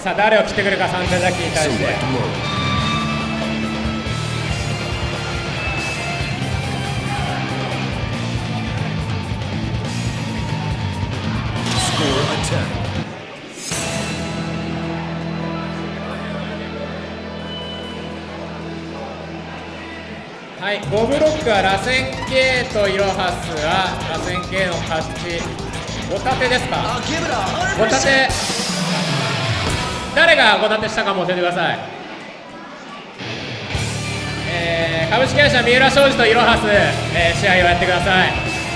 さあ誰を切ってくるか、サンチャジャッキーに対して。はい、5ブロックは螺旋 K とイロハスは螺旋 K の勝ち。5立てですか。5立て、誰が5立てしたかも教えてください。株式会社三浦商事とイロハス、試合をやってください。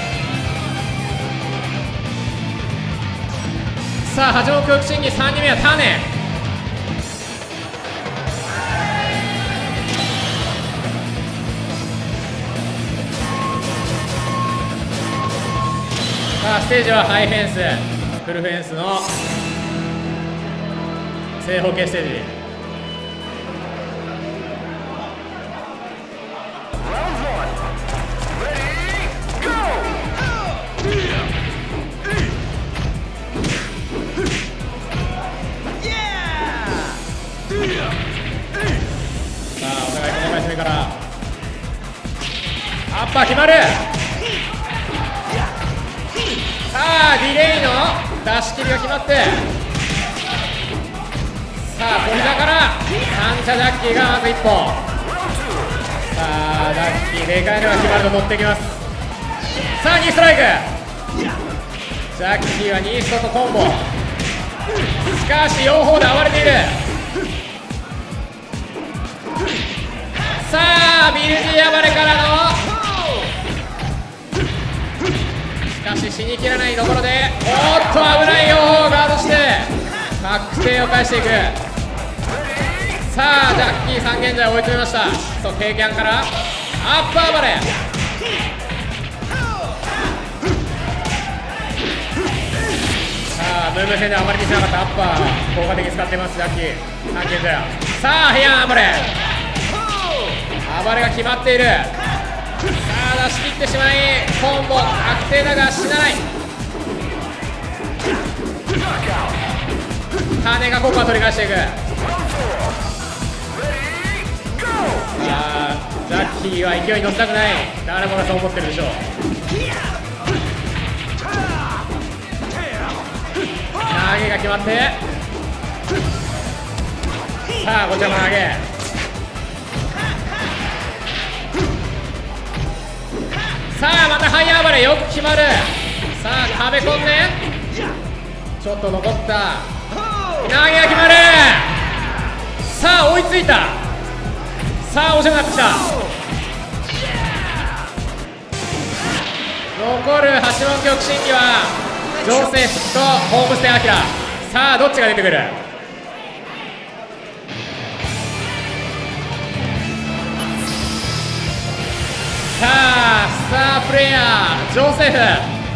さあ八目空気審議3人目は種。さあステージはハイフェンス、フルフェンスの正方形ステージ。さあお互いこの回し目からアッパー決まる。さあディレイの出し切りが決まって、さあ小膝からサンチャジャッキーがまず1本。さあジャッキーでかいのが決まると乗っていきます。さあ2ストライク。ジャッキーは2ストとコンボ。しかし両方で暴れている。さあビルジー暴れからの、しかし死にきらないところで、おっと危ないよ、ガードして確定を返していく。さあジャッキーさん現在追い詰めました。そう経験からアッパー暴れ。さあムーブ戦ではあまり見せなかったアッパー効果的に使っていますジャッキー三軒茶屋。さあヘア暴れ、暴れが決まっている。さあ出し切ってしまいコンボ確定だが死なない。種がここは取り返していく。さあジャッキーは勢いに乗せたくない、誰もがそう思ってるでしょう。投げが決まって、さあこちらも投げ。さあまたハイヤー暴れよく決まる。さあ壁込んでちょっと残った、投げが決まる。さあ追いついた。さあ面白くなってきた。残る八文極審議はジョセフとホームステイアキラ。さあどっちが出てくる。さあスタープレイヤージョセフ。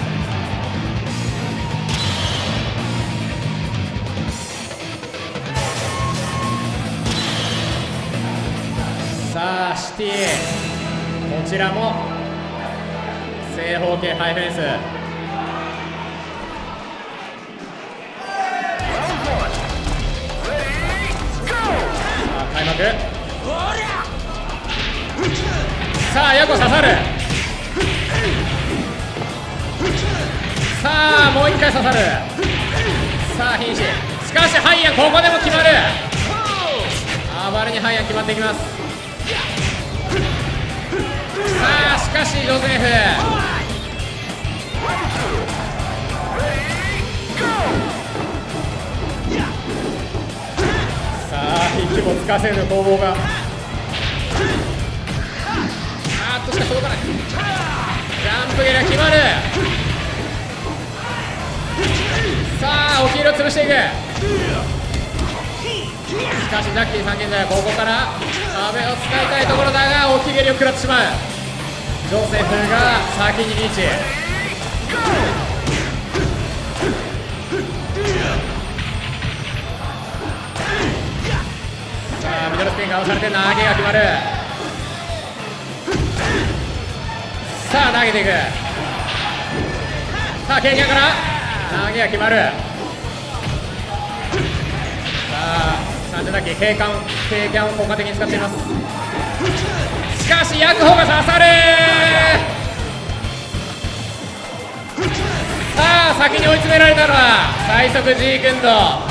さあシティ、こちらも正方形ハイフェンス。さあ開幕。さあヤコ刺さる。さあもう一回刺さる。さあ瀕死。しかしハイヤンここでも決まる。暴れにハイヤン決まっていきます。さあしかしジョセフ。さあ息もつかせぬ攻防が、しか届かない。ジャンプゲラ決まる。さあお黄色潰していく。しかしジャッキー三軒茶屋ここから壁を使いたいところだが大き蹴りを食らってしまう。ジョセフが先にリーチ。さあミドルスピンが押されて投げが決まる。さあ投げていく。さあ経験から投げが決まる。さあ三者だけ軽キャンを効果的に使っています。しかしヤクホが刺さる。さあ先に追い詰められたのは最速 G 君と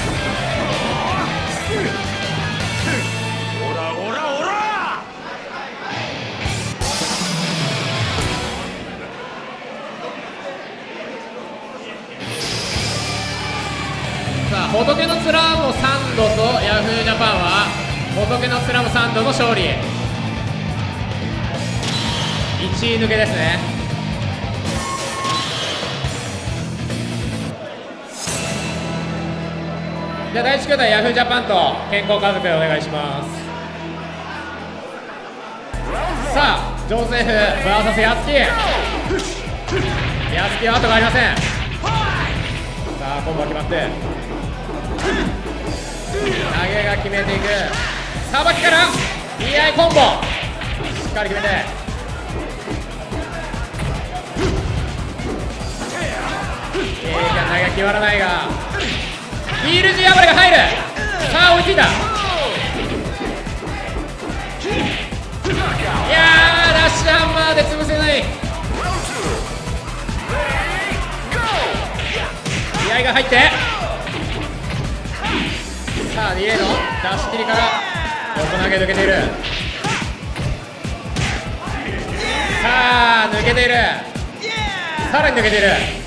仏の面もサンドとヤフージャパンは仏の面もサンドの勝利。1位抜けですね。じゃあ第1クオーターヤフージャパンと健康家族でお願いします。さあジョーセフ VS ヤスキ。ヤスキは後がありません。さあコンボ決まって投げが決めていく。さばきから DI コンボしっかり決めて、投げ決まらないがヒール G 暴れが入る。さあ追いついた。いやーラッシュハンマーで潰せない。DI が入ってさあ DA の出し切りから横投げ抜けている。さあ抜けている。さらに抜けている。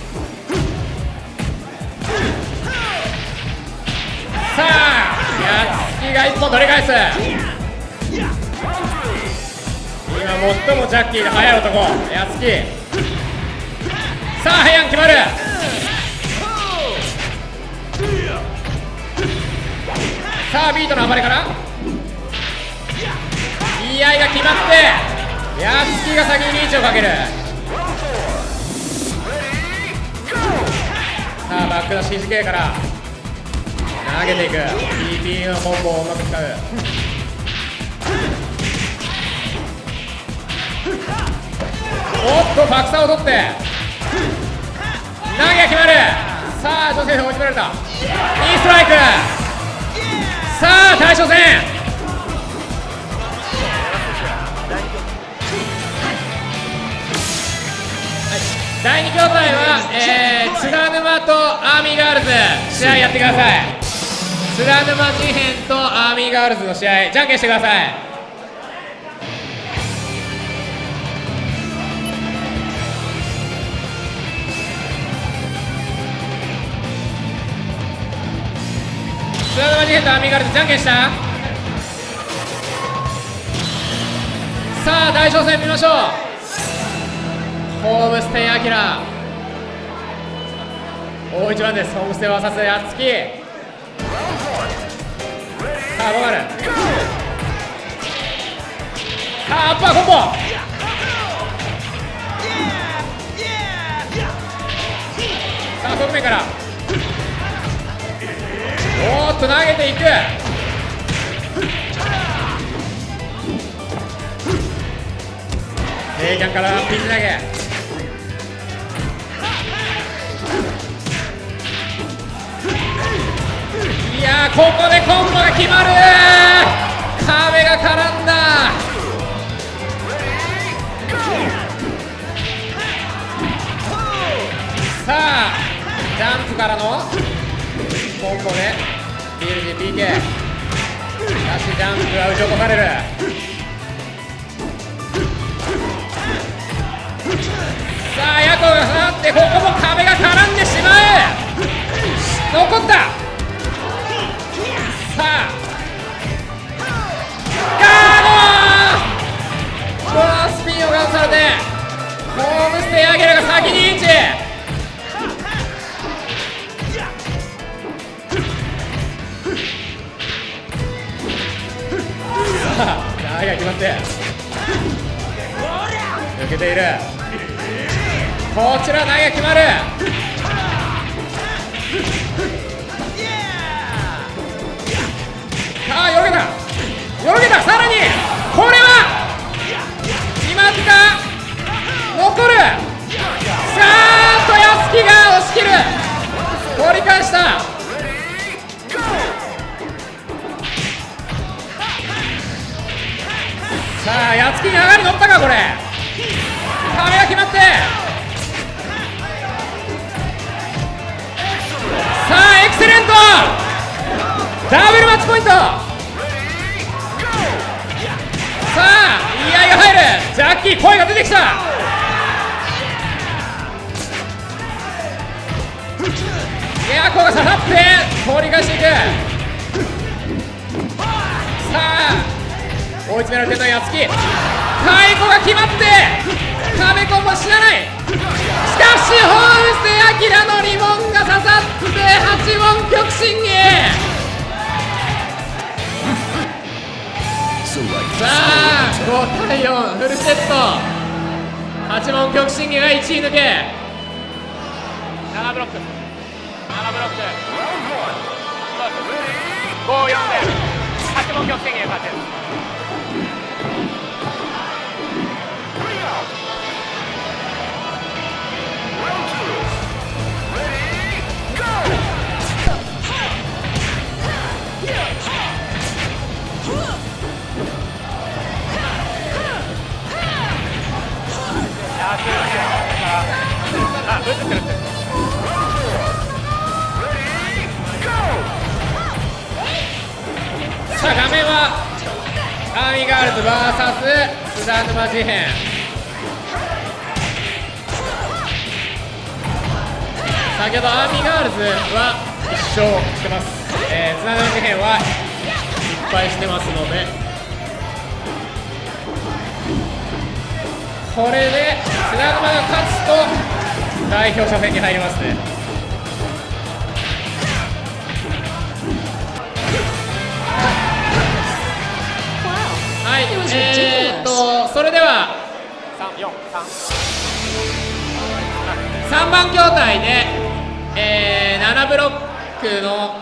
さあヤツキが1本取り返す。今最もジャッキーが速い男ヤツキ。さあハヤン決まる。さあビートの暴れから DI が決まってヤツキが先にリーチをかける。さあバックの CGK から投げていく。 TP のコンボをうまく使う。おっと爆差を取って投げが決まる。さあ女性が追い詰められた。2ストライク。さあ大将戦。第2兄弟は、津田沼とアーミーガールズ試合やってください。津田沼事変とアーミーガールズの試合じゃんけんしてください。津田沼事変とアーミーガールズじゃんけんした。さあ大将戦見ましょう。ホームステイアキラ大一番です。ホームステイ VS やっつき。さあどうなる。さあアッパーコンボ。さあ側面からおーっと投げていく。レイキャンからピンチ投げ。いやーここでコンボが決まる。壁が絡んだ。さあジャンプからのコンボで BLGPK ラッシュジャンプは打ち落とされる。さあヤコが放ってここも壁が絡んでしまう。残った。さあガードこのスピンをガンされてホームステイアゲラが先にインチ。さあ投げが決まって抜けている。こちら投げ決まる。さあよろけたよろけた。さらにこれは決まった。残る。さあとやすきが押し切る。取り返した。 さあ、やつきに上がり乗ったか、これ。壁が決まって、さあ、エクセレント、ダブルマッチポイント。さあ、居合が入る。ジャッキー、声が出てきた。いや、ここが刺さって通り返していく。さあ、追い詰められてるのはやつき。太鼓が決まって壁コンボ死なない。しかしホームステアキラのリボンが刺さって八問極審議。さあ、5対4フルセット。八問極審議が1位抜け。7ブロック、7ブロック、5、4で八問極審議が勝ってる。さあ、画面はアーミーガールズ VS 津田沼事変。先ほどアーミーガールズは1勝してます。津田沼事変は失敗してますので、これで津田沼が勝つと代表者戦に入りますね。はい、それでは3番筐体で、7ブロックの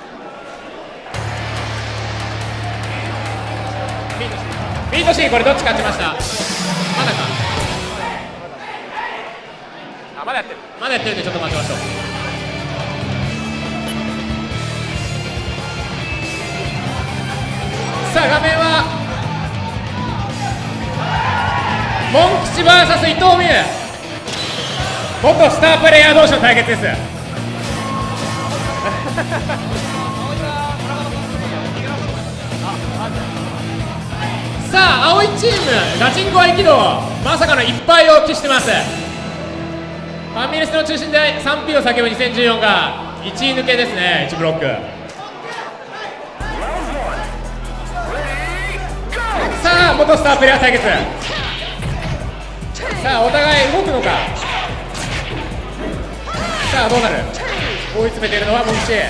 ビートシーン、これどっち勝ちました？まだか、まだやってる、まだやってるんでちょっと待ちましょう。さあ、画面はモン吉 VS 伊藤美優、元スタープレイヤー同士の対決です。さあ、青いチームガチンコ合気道、まさかのいっぱいを期してます。ファミレスの中心で賛否を叫ぶ2014が1位抜けですね。1ブロック。さあ、元スタープレイヤー対決。さあ、お互い動くのか。さあ、どうなる。追い詰めているのはモン吉。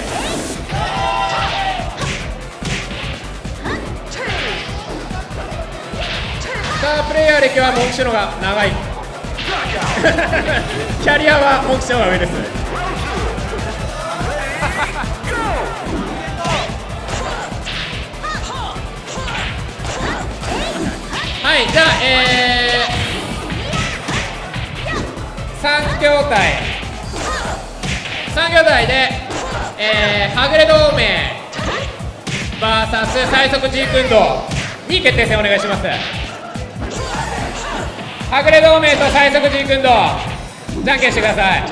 スタープレイヤー歴はモン吉のが長い。キャリアはモン吉の方が上です。はい、じゃあ、3筐体で、はぐれ同盟 VS 最速ジーク運動に決定戦お願いします。はぐれ同盟と最速ジーク運動、じゃんけんしてください。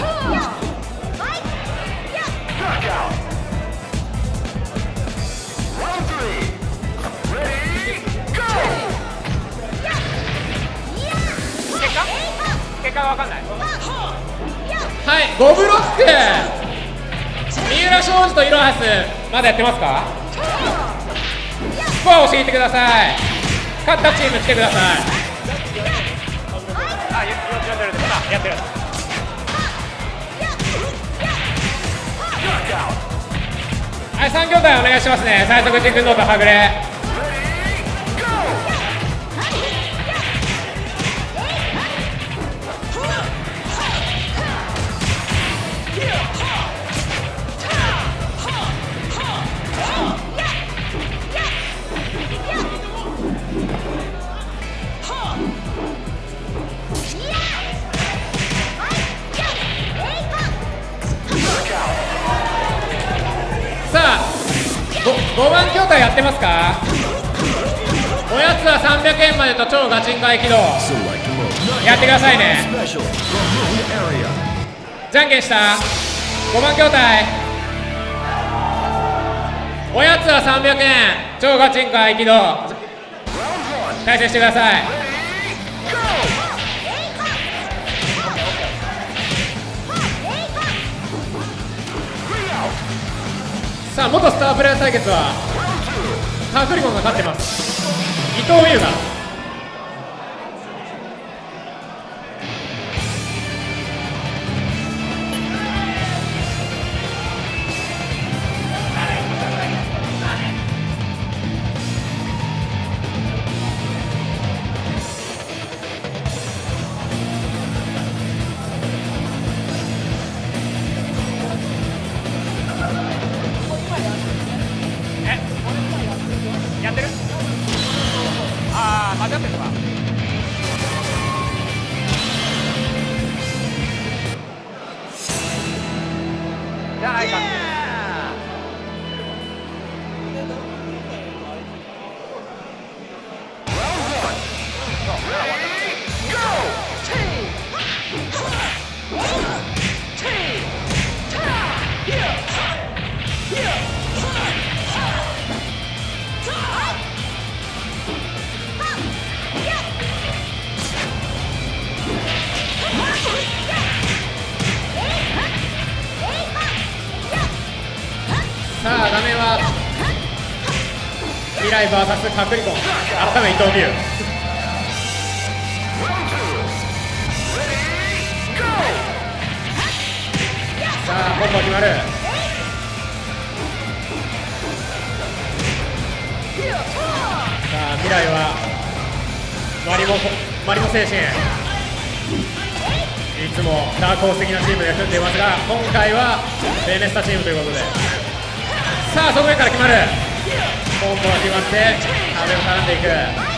結果が分かんない。はい、5ブロック。三浦庄司とイロハス、まだやってますか？スコアを教えてください。勝ったチーム来てください。あ、やってる。はい、3筐体お願いしますね。最速軸ノートはぐれ。さあ、5番筐体やってますか？ おやつは300円までと超ガチンコ合気道やってくださいね。じゃんけんした5番筐体、おやつは300円超ガチンコ合気道対戦してください。さあ元スタープレーヤー対決はカークリゴンが勝ってます。伊藤優がやってる？ああ、間違ってるのか。じゃないか。さあ画面は未来 VS カクリコン改め伊藤美優。さあコンボ決まる。さあ未来はマリモ精神、いつもダークホース的なチームで組んでいますが、今回はベネスタチームということで、さあそこから決まるコンボが決まって壁を絡んでいく。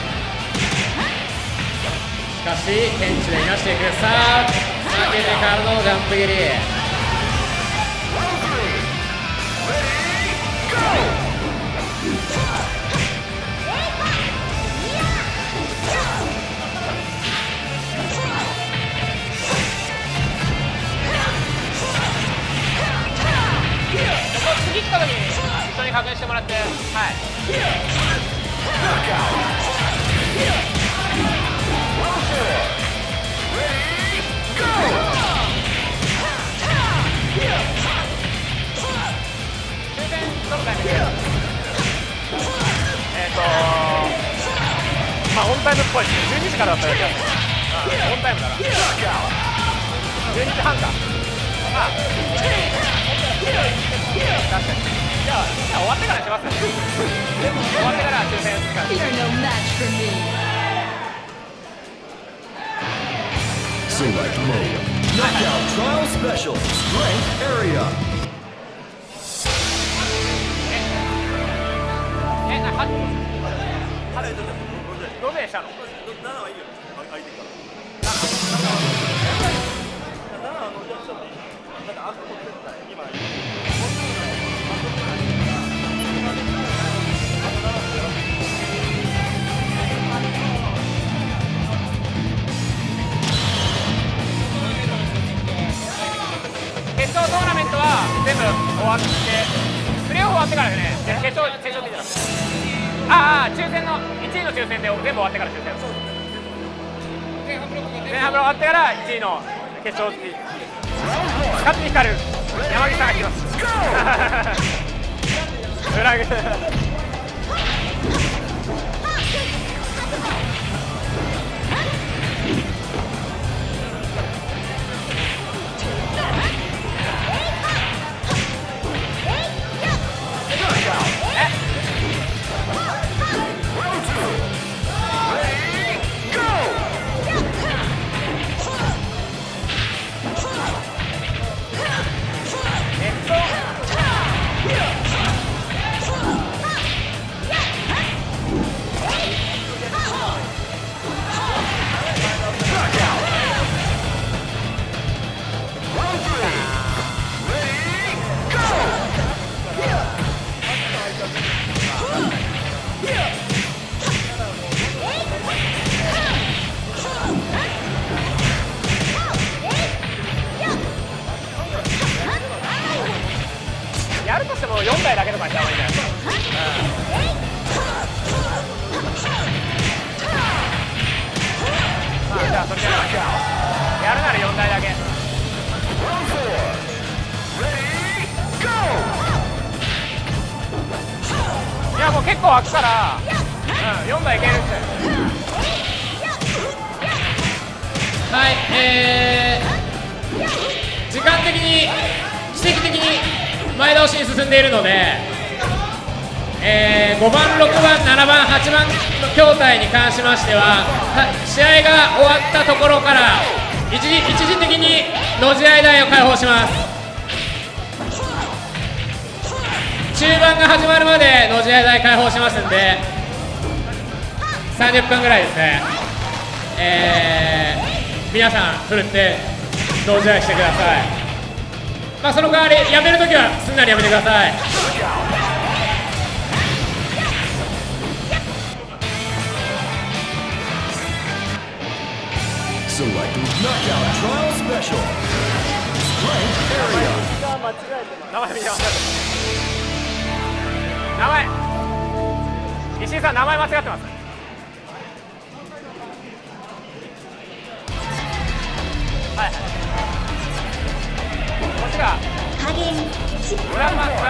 しかし天地でいなしていく。さあ投げてからのジャンプ切り。次来た時に一緒に確認してもらって、はい。終点どのタイミング？まあオンタイムっぽいです。12時からだったらやる。オンタイムだな。12時半か。あ、確かに。じゃあ終わってからしますか。終わってから抽選するから。 Select mode. Knockout trial special. Strength area. どれしたの？7はいいよ。空いてるから。7はじゃあなんかあそこ絶対今決勝トーナメントは全部終わって、プレーオフ終わってからですね。決勝って言ってた。抽選の1位の抽選で全部終わってから抽選。前半ブロック終わってから1位の決勝って勝つに光る山口さんが来ます。フラグ。 4台だけとかにした方がいいんじゃないですか。まあじゃあそれでやるなら4台だけ。いやもう結構開くから、4台いけるって。はい、時間的に奇跡的に前倒しに進んでいるので、5番、6番、7番、8番の筐体に関しましては、試合が終わったところから一時的にのじ合い台を開放します。中盤が始まるまでのじ合い台開放しますんで、30分ぐらいですね。皆さんふるって同時合いしてください。まあその代わりやめるときはすんなりやめてください。 Select knockout trial special. Strength area. 名前見てます。名前石井さん、名前間違ってます。はい、こっちがブランマで。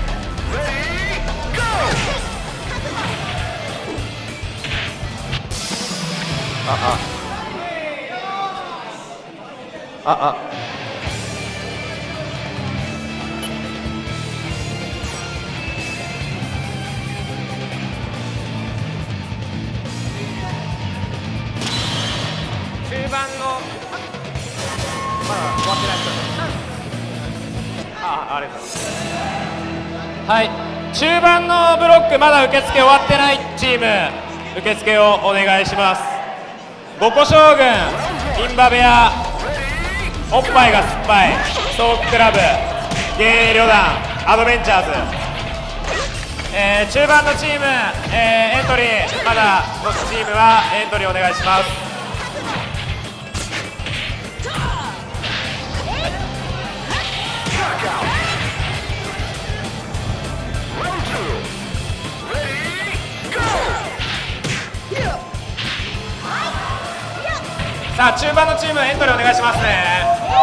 中盤のまだ終わってないです。ありがとうございます。はい、中盤のブロックまだ受付終わってないチーム、受付をお願いします。五個将軍、インバ部屋、おっぱいが酸っぱい、ストーククラブ、芸旅団、アドベンチャーズ。中盤のチーム、エントリーまだのチームはエントリーお願いします。さあ中盤のチームエントリーお願いしますね。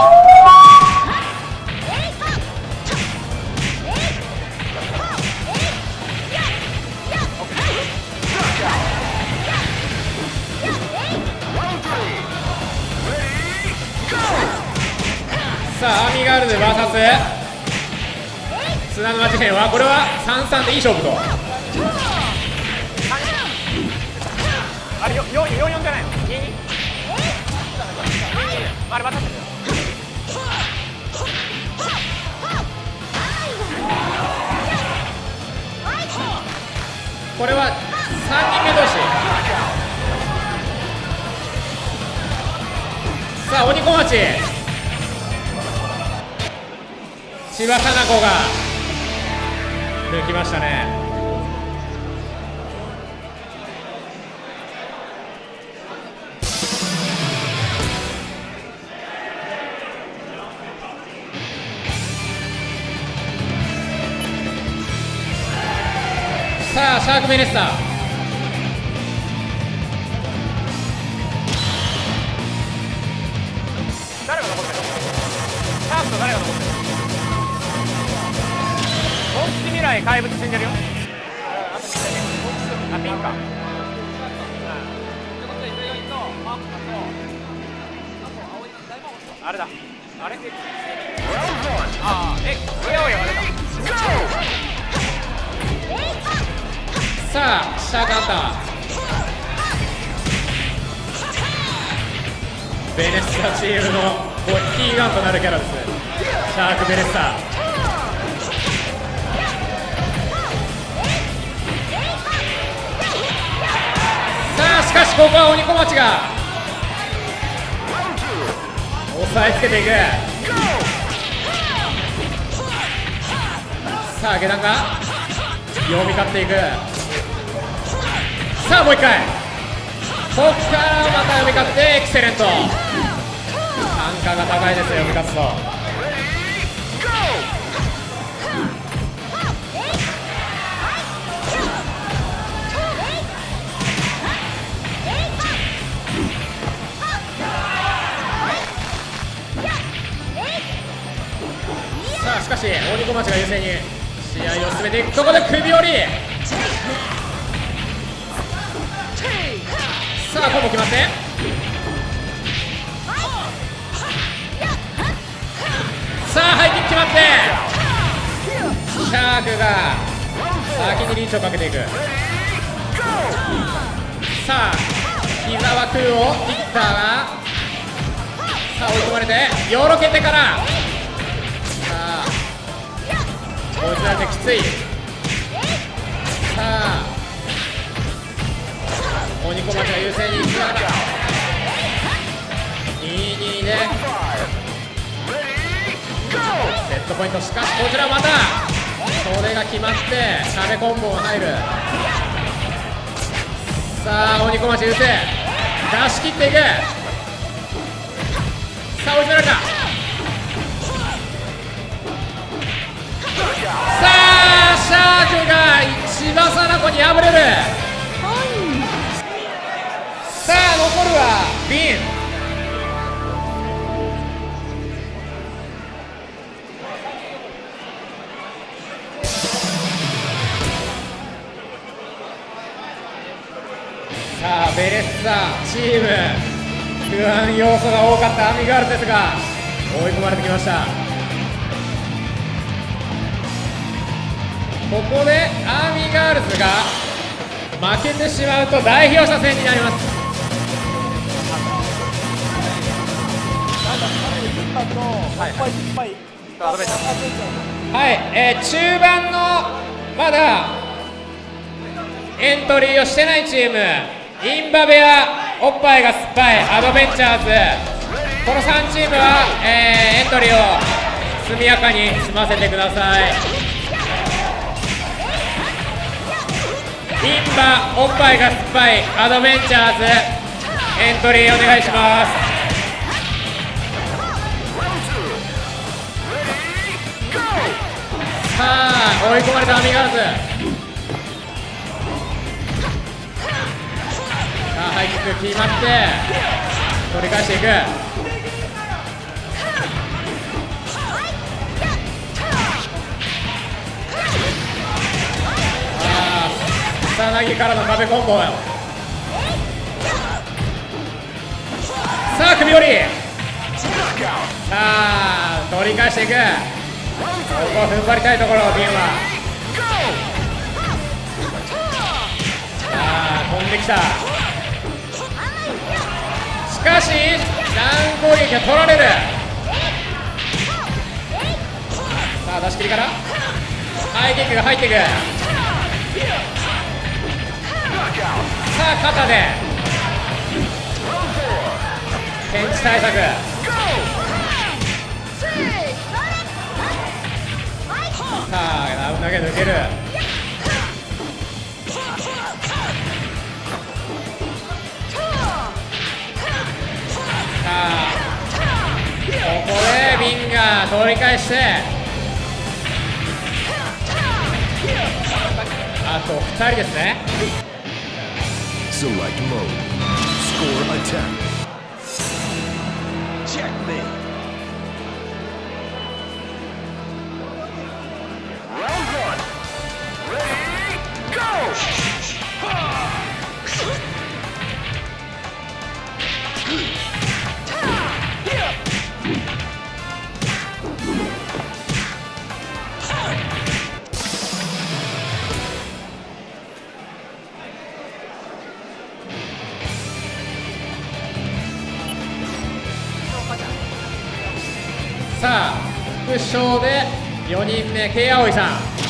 さあアーミーガールズ VS 砂沼事変は、これは3-3でいい勝負と。あれ4-4じゃないの。あれ待って。これは3人目同士。さあ鬼小町、千葉さな子が抜きましたね。さあシャークベネッサ、誰が残ってる？シャークと誰が残ってる？本気未来怪物死んでるよ。あ、ピンか。あれだ。あれ？ああ、おやおやが出た。さあシャークハンター、ベネッサチームのキーガンとなるキャラです。シャークベネッサ。さあしかしここは鬼小町が押さえつけていく。さあ下段が読み勝っていく。さあもう一回、ここからまた読み勝ってエクセレント。単価が高いですよ、読み勝つと。 優勢に試合を進めていく。ここで首折り。さあコンボ決まって、さあハイキック決まって、シャークが先にリーチをかけていく。さあ膝は空をヒッターが、さあ追い込まれてよろけてから、さあ追いつられてきつい。さあ鬼小町が優勢に行きながら 2-2 でセットポイント。しかしこちらまたそれが決まって壁コンボが入る。さあ鬼小町優勢、出し切っていく。さあ追い詰められた。さあシャークが千葉貞子に敗れる。さあ残るはビン。さあベレッサチーム、不安要素が多かったアミガールズですが追い込まれてきました。ここでアーミーガールズが負けてしまうと代表者戦になります。はい、中盤のまだエントリーをしてないチーム、インバベア、おっぱいが酸っぱい、アドベンチャーズ、この3チームは、エントリーを速やかに済ませてください。インバ、おっぱいが酸っぱい、アドベンチャーズ、エントリーお願いします。さあ追い込まれたアミガールズ。さあハイキック決まって取り返していく。草薙からの壁コンボ。さあ首折り。さあ取り返していく。ここ踏ん張りたいところ、ビンは。さあ飛んできた。しかしダウン攻撃が取られる。さあ出し切りからハイキックが入っていく。さあ肩でペンチ対策。さあダウン投げ抜ける。さあここでビンが取り返して、あと2人ですね。 Select mode. Score attack. Checkmate. Round one. Ready, go! さあ副賞で4人目 K 葵さん。